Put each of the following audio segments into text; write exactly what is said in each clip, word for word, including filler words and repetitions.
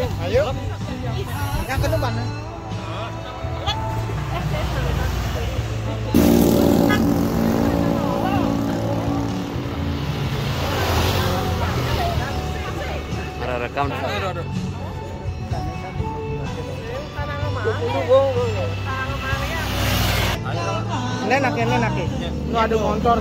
Ayo. Yang ke depan. Ada rekam. Nenak ya nenak ya. Lu ada motor.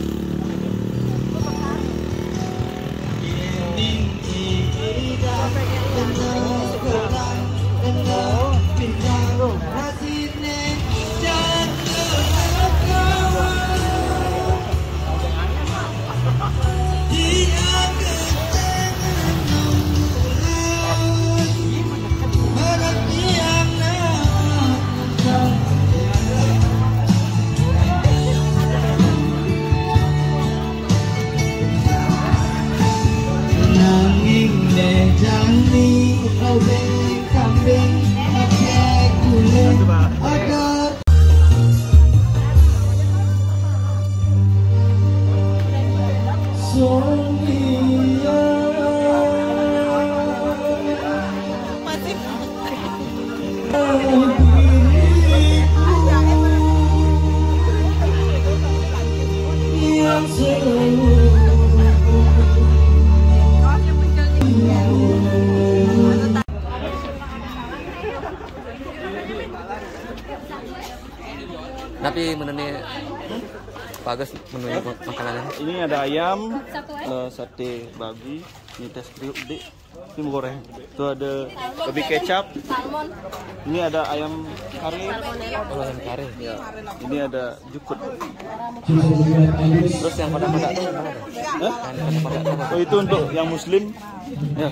Tapi menunya bagus menunya makanannya. Ini ada ayam, uh, sate babi, ini tes kriuk dik, ini goreng. Itu ada babi kecap. Ini ada ayam kari. Oh, ayam kari. Ya. Ini ada jukut. Terus yang pada-pada itu mana? Hah? Yang pada-pada. Oh, itu untuk yang muslim. Ya.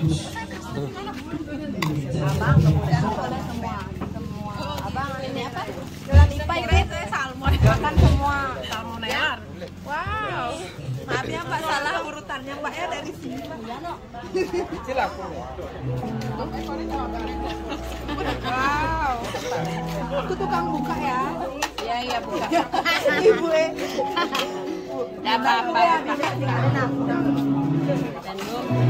Abang kemudian boleh semua, semua. Abang ini apa? Jualan I P A itu salmon. Makan semua salmonella. Wow. Maaf ya Mbak, salah urutannya Mbak ya dari sini. Silakan. Wow. Aku tukang buka ya. Iya iya buka. Ibu eh. Enggak apa-apa. Dan